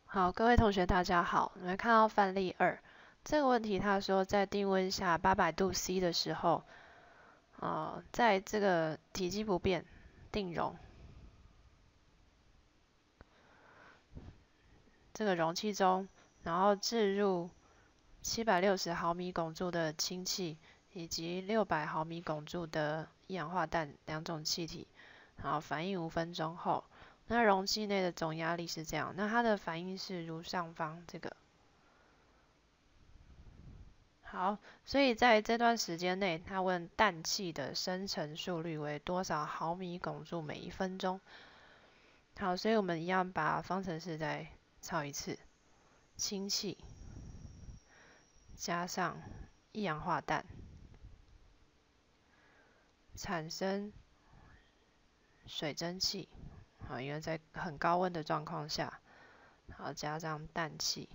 好，各位同学，大家好。我们看到范例2这个问题，他说在定温下800度C 的时候，在这个体积不变定容这个容器中，然后置入760毫米汞柱的氢气以及600毫米汞柱的一氧化氮两种气体，然后反应5分钟后，那容器内的总压力是这样，那它的反应是如上方这个。好，所以在这段时间内，他问氮气的生成速率为多少毫米汞柱每1分钟。好，所以我们一样把方程式再抄一次，氢气加上一氧化氮产生水蒸气，好，因为在很高温的状况下，好加上氮气。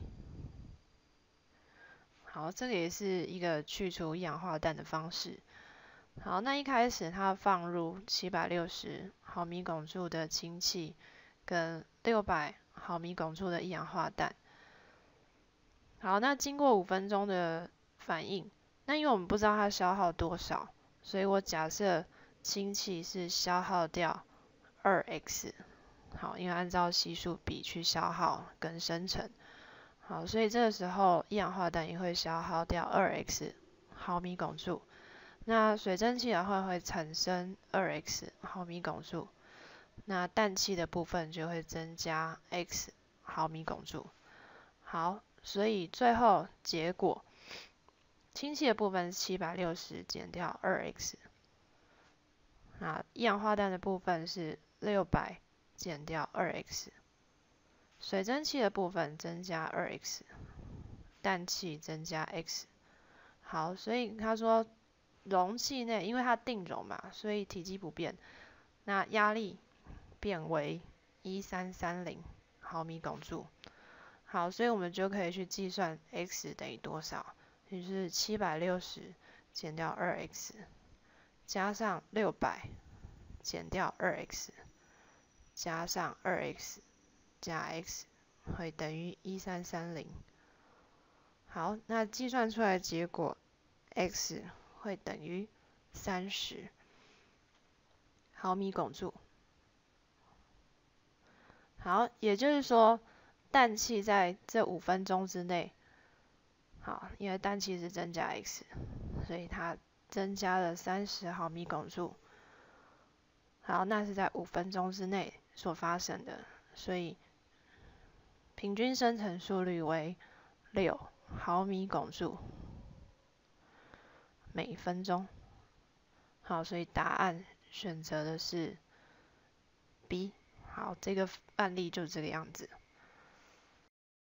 好，这个也是一个去除一氧化氮的方式。好，那一开始它放入760毫米汞柱的氢气跟600毫米汞柱的一氧化氮。好，那经过5分钟的反应，那因为我们不知道它消耗多少，所以我假设氢气是消耗掉2x。好，因为按照系数比去消耗跟生成。好，所以这个时候一氧化氮也会消耗掉2x毫米汞柱。那水蒸气的话会产生2x毫米汞柱，那氮气的部分就会增加 x 毫米汞柱。好，所以最后结果，氢气的部分是760减掉2x，那一氧化氮的部分是600减掉2x，水蒸气的部分增加2x，氮气增加 x。好，所以他说容器内，因为它定容嘛，所以体积不变，那压力变为1330毫米汞柱。好，所以我们就可以去计算 x 等于多少，就是760减掉2x，加上600减掉2x，加上2x加 x，会等于1330。好，那计算出来的结果 x 会等于30毫米汞柱。好，也就是说，氮气在这5分钟之内，好，因为氮气是增加 x， 所以它增加了30毫米汞柱。好，那是在5分钟之内所发生的，所以平均生成速率为6毫米汞柱每分钟。好，所以答案选择的是 B。好，这个案例就是这个样子。